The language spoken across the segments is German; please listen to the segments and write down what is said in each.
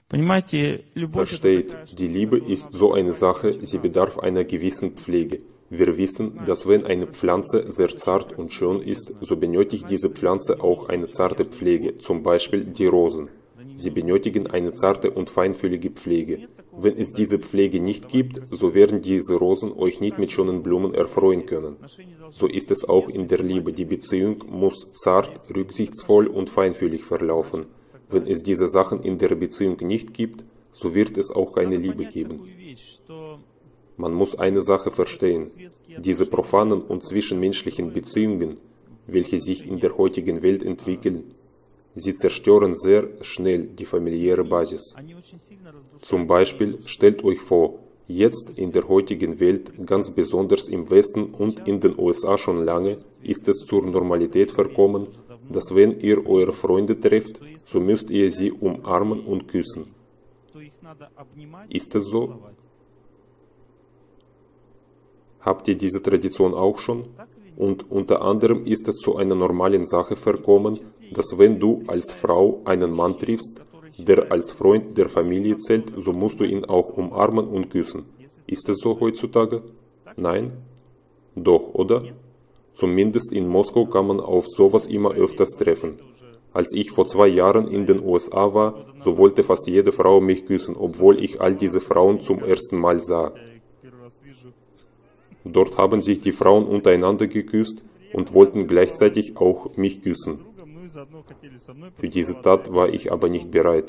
Понимаете, любовь это Versteht, такая die штука, Liebe которую ist надо so eine постоянно Sache, sie тренировать. bedarf einer gewissen Pflege. Wir wissen, dass wenn eine Pflanze sehr zart und schön ist, so benötigt diese Pflanze auch eine zarte Pflege, zum Beispiel die Rosen. Sie benötigen eine zarte und feinfühlige Pflege. Wenn es diese Pflege nicht gibt, so werden diese Rosen euch nicht mit schönen Blumen erfreuen können. So ist es auch in der Liebe. Die Beziehung muss zart, rücksichtsvoll und feinfühlig verlaufen. Wenn es diese Sachen in der Beziehung nicht gibt, so wird es auch keine Надо Liebe понять geben. такую вещь, что Man muss eine Sache verstehen. Diese profanen und zwischenmenschlichen Beziehungen, welche sich in der heutigen Welt entwickeln, sie zerstören sehr schnell die familiäre Basis. они очень сильно Zum разрушают Beispiel stellt euch vor, jetzt in der heutigen Welt, ganz besonders im Westen und in den USA schon lange, ist es zur Normalität verkommen, dass wenn ihr eure Freunde trefft, so müsst ihr sie umarmen und küssen. то их надо обнимать Ist и es so? целовать. Habt ihr diese Tradition auch schon? Так или нет? Und unter anderem ist es zu einer normalen Sache verkommen, dass wenn du als Frau einen Mann triffst, der als Freund der Familie zählt, so musst du ihn auch umarmen und küssen. Ist es so heutzutage? Nein? Doch, oder? Zumindest in Moskau kann man auf sowas immer öfters treffen. Als ich vor 2 Jahren in den USA war, so wollte fast jede Frau mich küssen, obwohl ich all diese Frauen zum ersten Mal sah. Я их первый раз вижу. Dort haben sich die Frauen untereinander geküsst und wollten gleichzeitig auch mich küssen. Другом, ну и заодно хотели со мной Für diese поцеловаться. Tat war ich aber nicht bereit.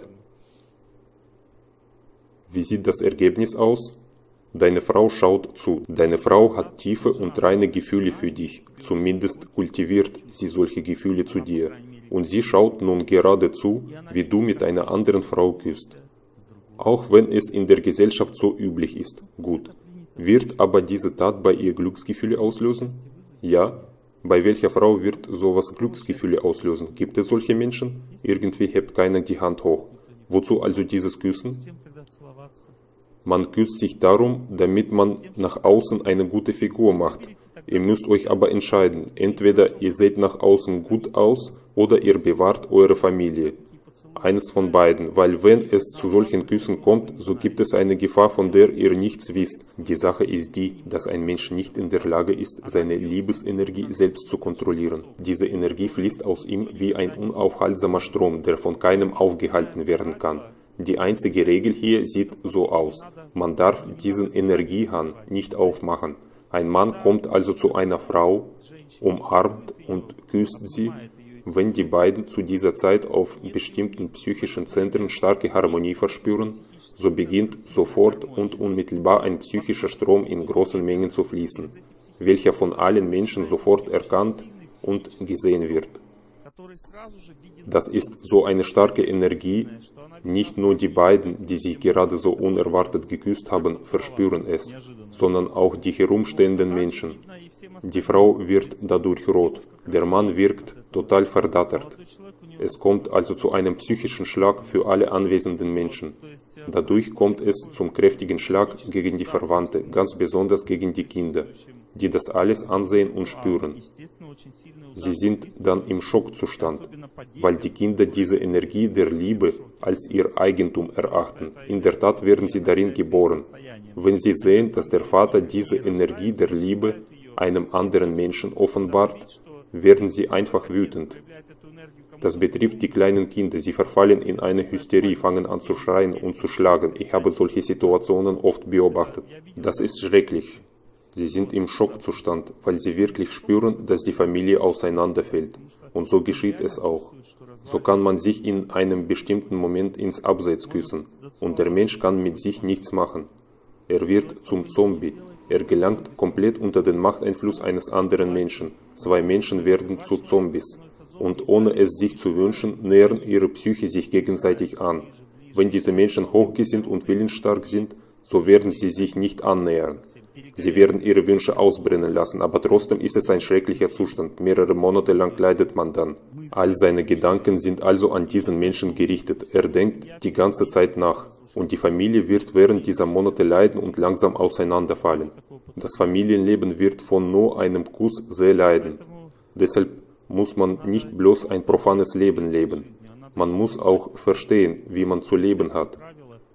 Wie sieht das Ergebnis aus? Deine Frau schaut zu. Deine Frau hat tiefe und reine Gefühle für dich. Zumindest kultiviert sie solche Gefühle zu dir. Und sie schaut nun gerade zu, wie du mit einer anderen Frau küsst. Auch wenn es in der Gesellschaft so üblich ist. Gut. Wird aber diese Tat bei ihr Glücksgefühle auslösen? Ja. Bei welcher Frau wird sowas Glücksgefühle auslösen? Gibt es solche Menschen? Irgendwie hebt keiner die Hand hoch. Wozu also dieses Küssen? Зачем тогда целоваться? Man küsst sich darum, damit man nach außen eine gute Figur macht. Ihr müsst euch aber entscheiden. Entweder ihr seht nach außen gut aus oder ihr bewahrt eure Familie. Eines von beiden, weil wenn es zu solchen Küssen kommt, so gibt es eine Gefahr, von der ihr nichts wisst. Die Sache ist die, dass ein Mensch nicht in der Lage ist, seine Liebesenergie selbst zu kontrollieren. Diese Energie fließt aus ihm wie ein unaufhaltsamer Strom, der von keinem aufgehalten werden kann. Die einzige Regel hier sieht so aus. Man darf diesen Energiehahn nicht aufmachen. Ein Mann kommt also zu einer Frau, umarmt und küsst sie. Wenn die beiden zu dieser Zeit auf bestimmten psychischen Zentren starke Harmonie verspüren, so beginnt sofort und unmittelbar ein psychischer Strom in großen Mengen zu fließen, welcher von allen Menschen sofort erkannt und gesehen wird. Который сразу же виден, Das ist so eine starke Energie, что она nicht nur die beiden, die sich gerade so unerwartet geküsst haben, verspüren es, sondern auch die herumstehenden Menschen. видна и всем Die Frau wird dadurch rot, der Mann wirkt total verdattert. остальным человеку. У него, Es kommt also zu einem psychischen Schlag für alle anwesenden Menschen. то есть Dadurch kommt es zum kräftigen Schlag gegen die Verwandte, ganz besonders gegen die Kinder, die das alles ansehen und spüren. естественно, очень сильный удар. Sie sind dann im Schockzustand, Особенно по weil die Kinder diese Energie der Liebe als ihr Eigentum erachten. In der Tat werden sie darin geboren. Wenn sie sehen, dass der Vater diese Energie der Liebe einem anderen Menschen offenbart, werden sie einfach wütend. проявляет эту энергию кому-то. Das betrifft die kleinen Kinder. Sie verfallen in eine Hysterie, fangen an zu schreien und zu schlagen. Ich habe solche Situationen oft beobachtet. Das ist schrecklich. Sie sind im Schockzustand, weil sie wirklich spüren, dass die Familie auseinanderfällt. Und so geschieht es auch. So kann man sich in einem bestimmten Moment ins Abseits küssen. Und der Mensch kann mit sich nichts machen. Er wird zum Zombie. Er gelangt komplett unter den Machteinfluss eines anderen Menschen. 2 Menschen werden zu Zombies. Und ohne es sich zu wünschen, nähern ihre Psyche sich gegenseitig an. Wenn diese Menschen hochgesinnt und willensstark sind, so werden sie sich nicht annähern. Sie werden ihre Wünsche ausbrennen lassen, aber trotzdem ist es ein schrecklicher Zustand. Mehrere Monate lang leidet man dann. All seine Gedanken sind also an diesen Menschen gerichtet. Er denkt die ganze Zeit nach. Und die Familie wird während dieser Monate leiden und langsam auseinanderfallen. Das Familienleben wird von nur einem Kuss sehr leiden. Deshalb muss man nicht bloß ein profanes Leben leben. Man muss auch verstehen, wie man zu leben hat.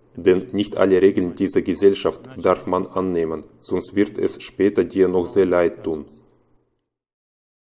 Denn nicht alle Regeln dieser Gesellschaft darf man annehmen, sonst wird es später dir noch sehr leid tun.